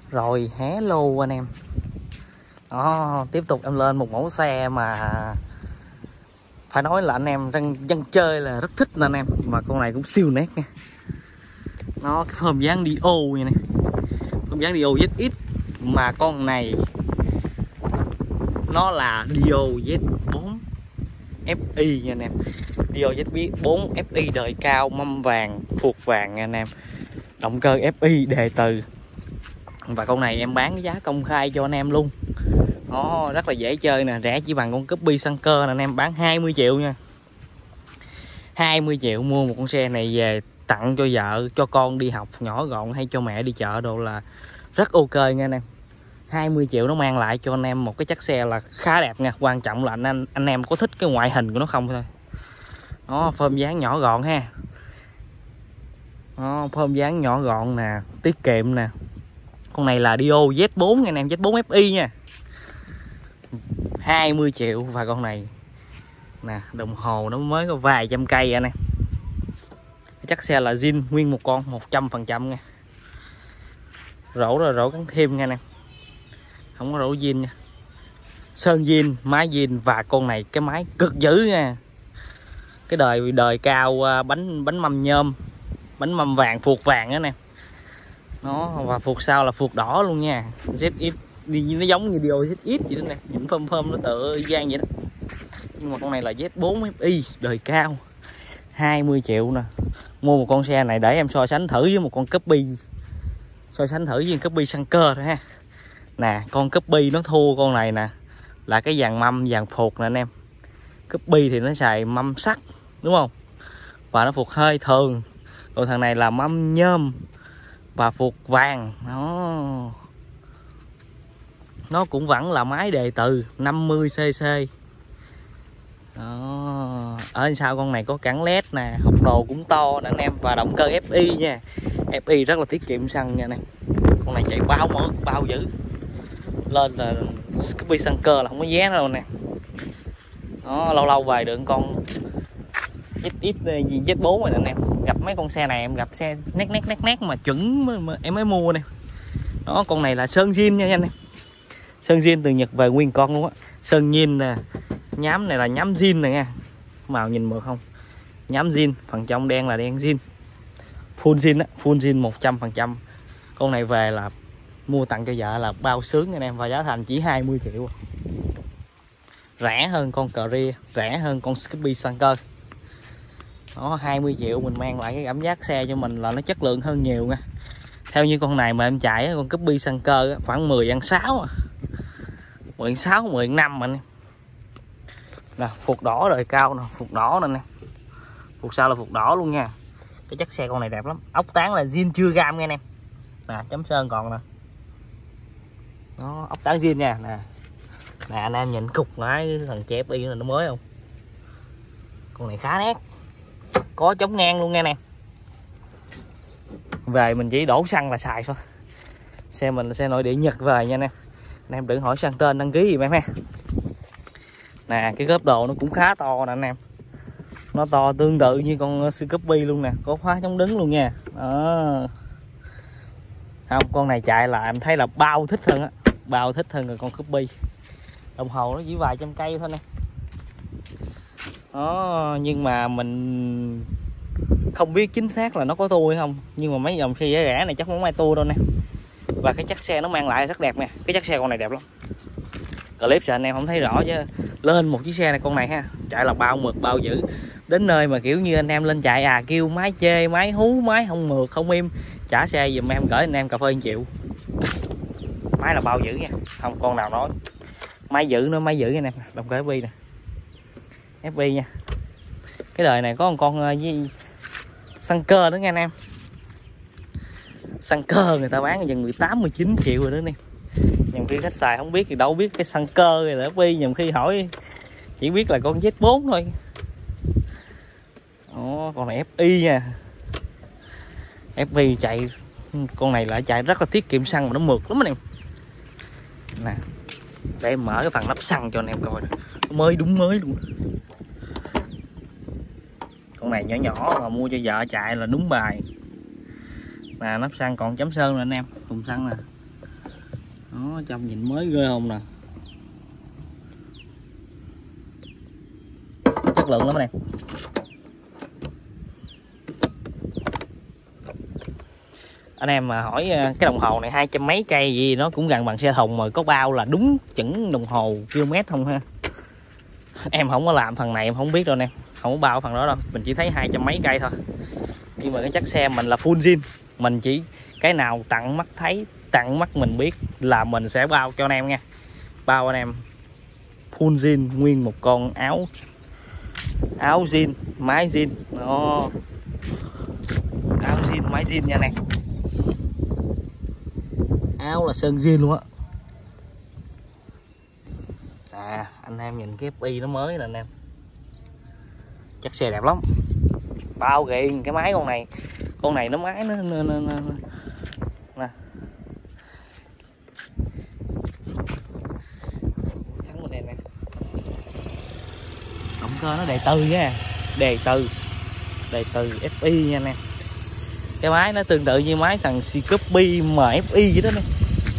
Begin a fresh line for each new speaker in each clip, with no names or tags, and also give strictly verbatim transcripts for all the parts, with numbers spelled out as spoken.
Rồi hello anh em. Đó, tiếp tục em lên một mẫu xe mà phải nói là anh em dân, dân chơi là rất thích nè anh em. Mà con này cũng siêu nét nha. Nó cái form dáng Dio như này. Form dáng Dio Z X. Mà con này nó là Dio Z bốn F I nha anh em. Dio Z bốn F I đời cao, mâm vàng, phuộc vàng nha anh em. Động cơ F I đề từ. Và con này em bán cái giá công khai cho anh em luôn. Nó rất là dễ chơi nè, rẻ chỉ bằng con Cuppi Sanker nè anh em, bán hai mươi triệu nha. hai mươi triệu mua một con xe này về tặng cho vợ, cho con đi học nhỏ gọn hay cho mẹ đi chợ đồ là rất ok nha anh em. hai mươi triệu nó mang lại cho anh em một cái chiếc xe là khá đẹp nha. Quan trọng là anh anh, anh em có thích cái ngoại hình của nó không thôi. Nó phơm dáng nhỏ gọn ha. Nó phơm dáng nhỏ gọn nè, tiết kiệm nè. Con này là Dio Z bốn nha anh em, Z bốn F I nha. hai mươi triệu. Và con này nè, đồng hồ nó mới có vài trăm cây anh em. Chắc xe là zin nguyên một con một trăm phần trăm nha. Rổ rồi rổ gắn thêm nha anh em. Không có rổ zin nha. Sơn zin, máy zin và con này cái máy cực dữ nha. Cái đời đời cao bánh bánh mâm nhôm, bánh mâm vàng phuộc vàng đó nè. Nó và phuộc sau là phuộc đỏ luôn nha. Z X đi nó giống như Dio Z X vậy đó nè, những phơm phơm nó tựa gian vậy đó. Nhưng mà con này là Z bốn F I đời cao. hai mươi triệu nè. Mua một con xe này để em so sánh thử với một con Cuppi. So sánh thử với con Cuppi Sanker thôi ha. Nè, con Cuppi nó thua con này nè, là cái dàn mâm dàn phuộc nè anh em. Cuppi thì nó xài mâm sắt đúng không? Và nó phuộc hơi thường. Còn thằng này là mâm nhôm và phuộc vàng. Nó Nó cũng vẫn là máy đề từ năm mươi xê xê. Đó. Ở sau con này có cản led nè, hộp đồ cũng to nè anh em. Và động cơ F I nha. F I rất là tiết kiệm xăng nha anh em. Con này chạy bao mỡ, bao dữ. Lên là Cuppi Sanker là không có vé đâu nè. Đó, lâu lâu về được con Z X Z bốn rồi nè anh em. Gặp mấy con xe này em gặp xe nét nét nét nét mà chuẩn mà em mới mua nè. Đó, con này là sơn zin nha anh em. Sơn zin từ Nhật về nguyên con luôn á. Sơn zin nè. Nhám này là nhám zin nè nha. Màu nhìn mượt không? Nhám zin, phần trong đen là đen zin. Full zin á, full zin một trăm phần trăm. Con này về là mua tặng cho vợ là bao sướng anh em. Và giá thành chỉ hai mươi triệu. Rẻ hơn con Career, rẻ hơn con Cuppi Sanker. Đó, hai mươi triệu mình mang lại cái cảm giác xe cho mình là nó chất lượng hơn nhiều nha. Theo như con này mà em chạy con Cuppi Sanker khoảng mười ăn sáu à. mười ăn sáu, mười ăn năm anh. Nè, phuộc đỏ đời cao nè, phuộc đỏ nè nè. Phuộc sau là phuộc đỏ luôn nha. Cái chất xe con này đẹp lắm. Ốc tán là zin chưa gam nha anh em. Nè, chấm sơn còn nè. Đó, ốc tán zin nha, nè. Nè anh em nhìn cục cái thằng chép đi là nó mới không? Con này khá nét. Có chống ngang luôn nha anh em. Về mình chỉ đổ xăng là xài thôi. Xe mình là xe nội địa Nhật về nha anh em. Anh em đừng hỏi sang tên đăng ký gì em ha. Nè, cái gớp đồ nó cũng khá to nè anh em. Nó to tương tự như con Cuppi luôn nè. Có khóa chống đứng luôn nha. Đó. Không, con này chạy là em thấy là bao thích hơn á. Bao thích hơn rồi con Cuppi. Đồng hồ nó chỉ vài trăm cây thôi nè. Đó, nhưng mà mình không biết chính xác là nó có tua hay không. Nhưng mà mấy dòng xe rẻ rẻ này chắc không ai tua đâu nè. Và cái chất xe nó mang lại rất đẹp nè. Cái chất xe con này đẹp lắm. Clip cho anh em không thấy rõ chứ lên một chiếc xe này con này ha, chạy là bao mượt bao dữ. Đến nơi mà kiểu như anh em lên chạy à kêu máy chê, máy hú, máy không mượt, không im, trả xe giùm em gửi anh em cà phê một triệu. Máy là bao dữ nha, không con nào nói. Máy dữ nó máy dữ anh em, động cơ F I nè. F I nha. Cái đời này có một con với Sanker nữa nha anh em. Sanker người ta bán gần mười tám mười chín triệu rồi đó nè. Nhầm khi khách xài không biết thì đâu biết cái Sanker này là F I, nhầm khi hỏi chỉ biết là con Z bốn thôi. Đó, con này F I nha. F I chạy con này lại chạy rất là tiết kiệm xăng mà nó mượt lắm anh em. Nè, để em mở cái phần nắp xăng cho anh em coi nè. Mới đúng mới luôn. Con này nhỏ nhỏ mà mua cho vợ chạy là đúng bài. Nè, nắp xăng còn chấm sơn rồi anh em, thùng xăng nè. Đó, trong nhìn mới ghê không nè. Chất lượng lắm anh em. Anh em mà hỏi cái đồng hồ này hai trăm mấy cây gì nó cũng gần bằng xe thùng, mà có bao là đúng chuẩn đồng hồ km không ha. Em không có làm phần này em không biết đâu nè, không có bao phần đó đâu, mình chỉ thấy hai trăm mấy cây thôi. Nhưng mà cái chắc xe mình là full zin, mình chỉ cái nào tặng mắt thấy, tặng mắt mình biết là mình sẽ bao cho anh em nha. Bao anh em full zin, nguyên một con áo áo zin, mái zin đó, áo zin mái zin nha nè. Áo là sơn zin luôn á. À anh em nhìn cái ép i nó mới nè anh em, chắc xe đẹp lắm, bao ghiền cái máy con này. Con này nó máy nó nè, nè, nè. Nè. Thắng bên đây nè. Động cơ nó đề từ nha, đề từ đề từ ép i nha anh em. Cái máy nó tương tự như máy thằng Scorpio em ép i vậy đó nè,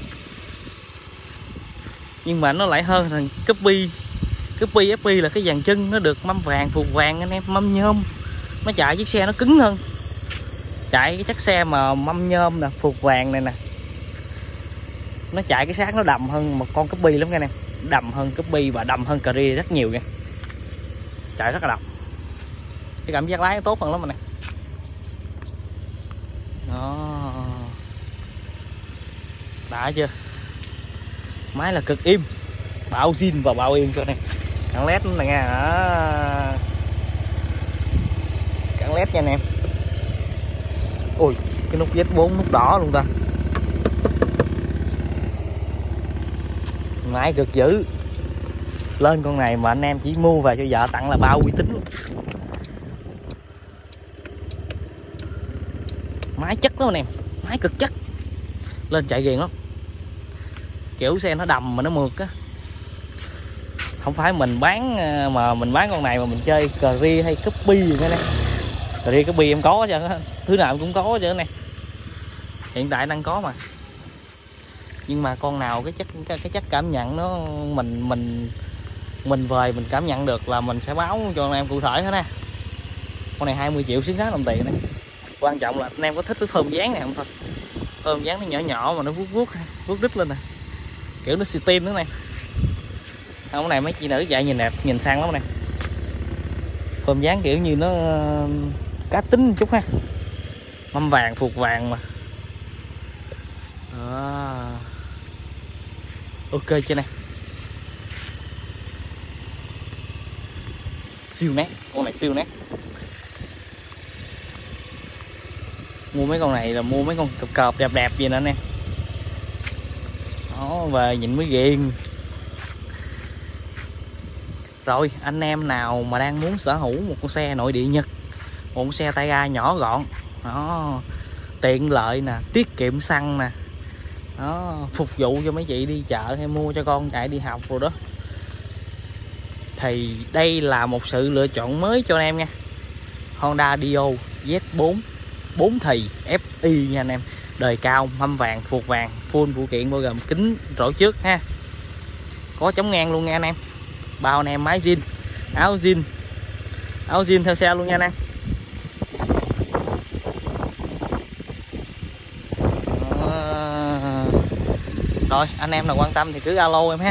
nhưng mà nó lại hơn thằng Scorpio. Scorpio ép i là cái dàn chân nó được mâm vàng phục vàng anh em, mâm nhôm, nó chạy chiếc xe nó cứng hơn. Chạy cái chắc xe mà mâm nhôm nè, phục vàng này nè, nó chạy cái xác nó đầm hơn một con Scorpio lắm anh em, đầm hơn Scorpio và đầm hơn Career rất nhiều nha, chạy rất là đầm, cái cảm giác lái nó tốt hơn lắm anh em. Đó, đã chưa, máy là cực im, bao zin và bao im cho anh em. Cản led nữa nè nha, đó. Cản led nha anh em. Ui cái nút Z bốn nút đỏ luôn ta, máy cực dữ. Lên con này mà anh em chỉ mua về cho vợ tặng là bao uy tín luôn. Máy chất lắm anh em, máy cực chất, lên chạy ghiền lắm. Kiểu xe nó đầm mà nó mượt á, không phải mình bán mà mình bán con này mà mình chơi Career hay Scorpio gì nữa nè. Career Scorpio em có chứ, thứ nào em cũng có chứ nè, hiện tại đang có mà. Nhưng mà con nào cái chất cái, cái chất cảm nhận nó mình mình mình về mình cảm nhận được là mình sẽ báo cho anh em cụ thể hết nè. Con này hai mươi triệu xứng đáng đồng tiền này. Quan trọng là anh em có thích cái phơm dáng này không thôi. Phơm dáng nó nhỏ nhỏ mà nó vuốt vuốt vuốt đít lên nè, kiểu nó xì tim nữa này. Không, cái này mấy chị nữ chạy nhìn đẹp, nhìn sang lắm nè. Phơm dáng kiểu như nó cá tính một chút ha, mâm vàng phục vàng mà. À, ok chưa này, siêu nét, con này siêu nét. Mua mấy con này là mua mấy con cọp cọp đẹp đẹp gì nè anh em. Đó, về nhìn mới ghiền. Rồi anh em nào mà đang muốn sở hữu một con xe nội địa Nhật, một con xe tay ga nhỏ gọn, đó, tiện lợi nè, tiết kiệm xăng nè, đó, phục vụ cho mấy chị đi chợ hay mua cho con chạy đi học rồi đó, thì đây là một sự lựa chọn mới cho anh em nha. Honda Dio Z bốn bốn thì ép i nha anh em, đời cao, mâm vàng, phuộc vàng, full phụ kiện bao gồm kính rỗ trước ha, có chống ngang luôn nha anh em, bao anh em máy zin, áo zin, áo zin theo xe luôn nha anh em. Đó. Rồi anh em nào quan tâm thì cứ alo em ha.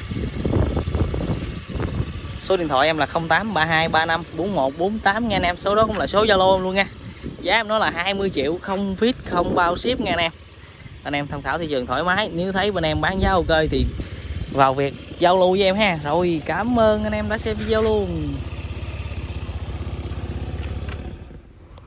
Số điện thoại em là không tám ba hai ba năm bốn một bốn tám nha anh em, số đó cũng là số Zalo luôn nha. Giá em nói là hai mươi triệu không phí không bao ship nha anh em. Anh em tham khảo thị trường thoải mái, nếu thấy bên em bán giá ok thì vào việc giao lưu với em ha. Rồi cảm ơn anh em đã xem video luôn.